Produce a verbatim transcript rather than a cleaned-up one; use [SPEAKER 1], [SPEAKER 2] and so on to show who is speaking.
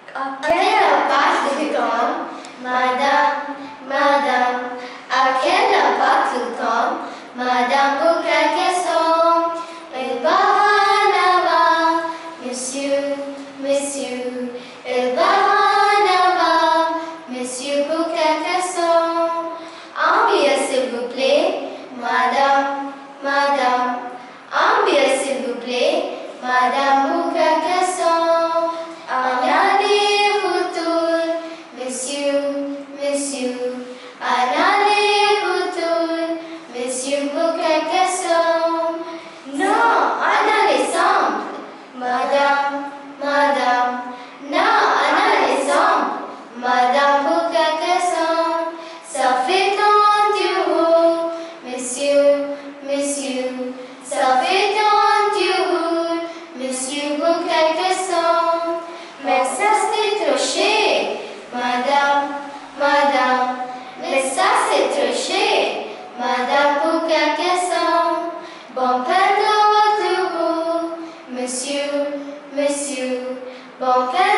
[SPEAKER 1] À quelle page tu tombes, Madame, Madame? À quelle page tu tombes, Madame, pour quelle question? Il va en avant, Monsieur, Monsieur. Il va en avant, Monsieur, pour quelle question? Ambiance, s'il vous plaît, Madame, Madame. Ambiance, s'il vous plaît, Madame, pour quelle question? En aller-retour, Monsieur, Monsieur. En aller-retour, Monsieur, pour quelle question? Non, en aller ensemble, Madame, Madame. Non, en aller ensemble, Madame, pour quelle question? Ça fait tant d'euros, Monsieur, Monsieur. Ça fait tant d'euros, Monsieur, pour quelle question? Mais ça c'est trop cher, Madame, Madame. Mais ça c'est trop cher, Madame, pour quelle question? Bon pardon d'euros, Monsieur, Monsieur. Bon pardon.